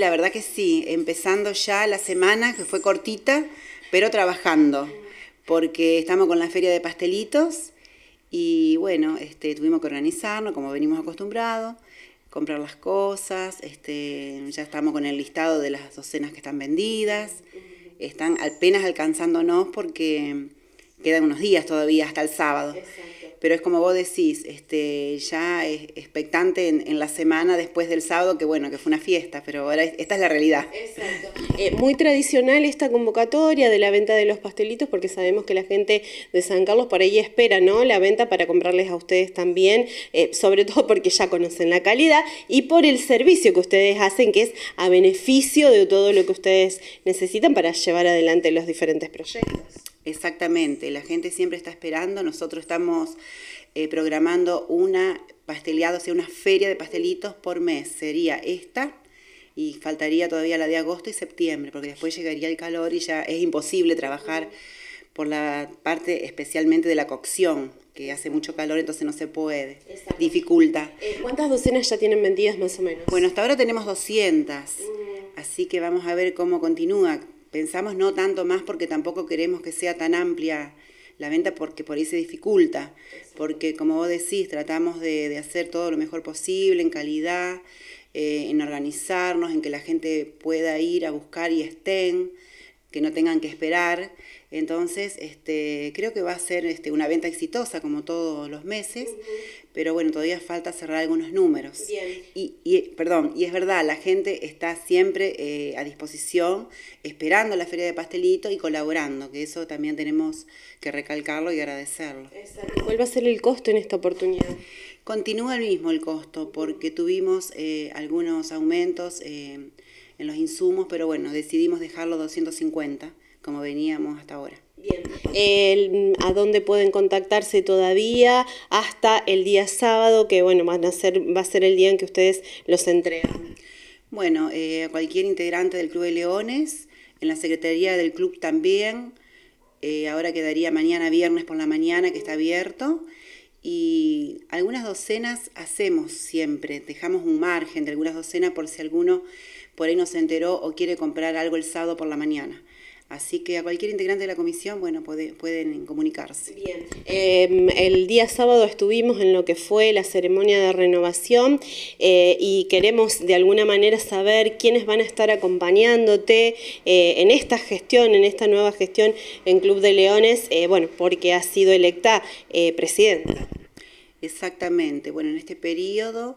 La verdad que sí, empezando ya la semana, que fue cortita, pero trabajando, porque estamos con la feria de pastelitos y bueno, tuvimos que organizarnos como venimos acostumbrados, comprar las cosas, ya estamos con el listado de las docenas que están vendidas, están apenas alcanzándonos porque quedan unos días todavía hasta el sábado. Exacto. Pero es como vos decís, ya expectante en la semana después del sábado, que bueno, que fue una fiesta, pero ahora esta es la realidad. Exacto. Muy tradicional esta convocatoria de la venta de los pastelitos, porque sabemos que la gente de San Carlos por ahí espera, ¿no?, la venta para comprarles a ustedes también, sobre todo porque ya conocen la calidad y por el servicio que ustedes hacen, que es a beneficio de todo lo que ustedes necesitan para llevar adelante los diferentes proyectos. Exactamente, la gente siempre está esperando, nosotros estamos programando una pasteleada, o sea, una feria de pastelitos por mes, sería esta y faltaría todavía la de agosto y septiembre, porque después llegaría el calor y ya es imposible trabajar por la parte especialmente de la cocción, que hace mucho calor, entonces no se puede, Exacto. Dificulta. ¿Cuántas docenas ya tienen vendidas más o menos? Bueno, hasta ahora tenemos 200, así que vamos a ver cómo continúa. Pensamos no tanto más porque tampoco queremos que sea tan amplia la venta porque por ahí se dificulta, porque como vos decís, tratamos de hacer todo lo mejor posible, en calidad, en organizarnos, en que la gente pueda ir a buscar y estén, que no tengan que esperar. Entonces, creo que va a ser una venta exitosa como todos los meses, pero bueno, todavía falta cerrar algunos números. Bien. Y es verdad, la gente está siempre a disposición, esperando la feria de pastelito y colaborando, que eso también tenemos que recalcarlo y agradecerlo. Exacto. ¿Cuál va a ser el costo en esta oportunidad? Continúa el mismo el costo, porque tuvimos algunos aumentos en los insumos, pero bueno, decidimos dejarlo 250, como veníamos hasta ahora. Bien. ¿A dónde pueden contactarse todavía? Hasta el día sábado, que bueno, va a ser el día en que ustedes los entregan. Bueno, a cualquier integrante del Club de Leones, en la secretaría del club también, ahora quedaría mañana viernes por la mañana que está abierto, y algunas docenas hacemos siempre, dejamos un margen de algunas docenas por si alguno por ahí no se enteró o quiere comprar algo el sábado por la mañana. Así que a cualquier integrante de la comisión, bueno, pueden comunicarse. Bien. El día sábado estuvimos en lo que fue la ceremonia de renovación y queremos de alguna manera saber quiénes van a estar acompañándote en esta gestión, en esta nueva gestión en Club de Leones, bueno, porque has sido electa presidenta. Exactamente. Bueno, en este periodo,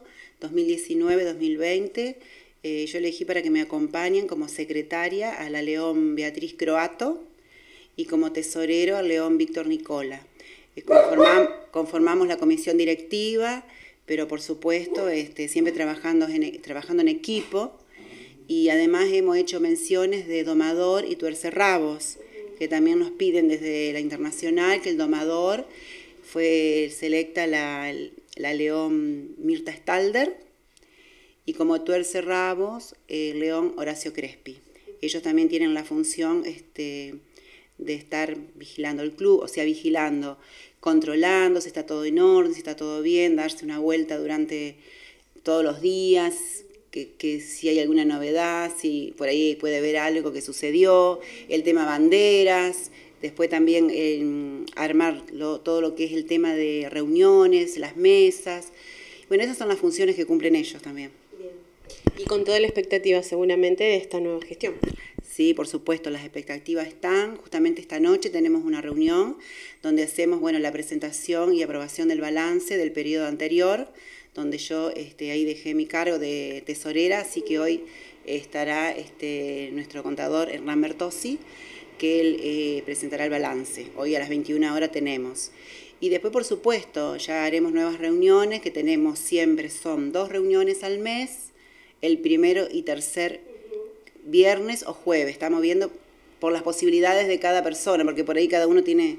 2019-2020, yo elegí para que me acompañen como secretaria a la León Beatriz Croato y como tesorero al León Víctor Nicola. Conformamos la comisión directiva, pero por supuesto siempre trabajando en equipo, y además hemos hecho menciones de domador y tuercerrabos, que también nos piden desde la internacional que el domador fue selecta la León Mirta Stalder, y como tuercerrabos, León Horacio Crespi. Ellos también tienen la función de estar vigilando el club, o sea, vigilando, controlando si está todo en orden, si está todo bien, darse una vuelta durante todos los días, que si hay alguna novedad, si por ahí puede haber algo que sucedió, el tema banderas, después también armar todo lo que es el tema de reuniones, las mesas. Bueno, esas son las funciones que cumplen ellos también. Y con toda la expectativa seguramente de esta nueva gestión. Sí, por supuesto, las expectativas están. Justamente esta noche tenemos una reunión donde hacemos la presentación y aprobación del balance del periodo anterior, donde yo ahí dejé mi cargo de tesorera, así que hoy estará nuestro contador Hernán Bertossi, que él presentará el balance. Hoy a las 21 horas tenemos. Y después, por supuesto, ya haremos nuevas reuniones, que tenemos siempre, son 2 reuniones al mes, el primero y tercer viernes o jueves. Estamos viendo por las posibilidades de cada persona, porque por ahí cada uno tiene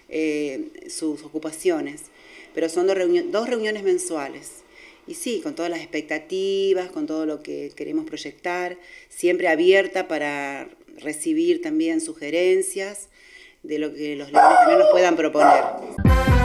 sus ocupaciones. Pero son 2 reuniones mensuales. Y sí, con todas las expectativas, con todo lo que queremos proyectar, siempre abierta para recibir también sugerencias de lo que los leones también nos puedan proponer.